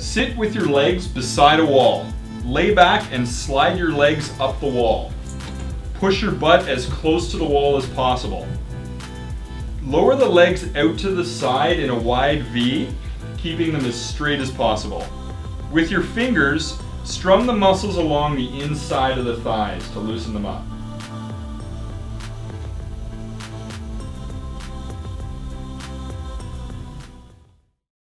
Sit with your legs beside a wall. Lay back and slide your legs up the wall. Push your butt as close to the wall as possible. Lower the legs out to the side in a wide V, keeping them as straight as possible. With your fingers, strum the muscles along the inside of the thighs to loosen them up.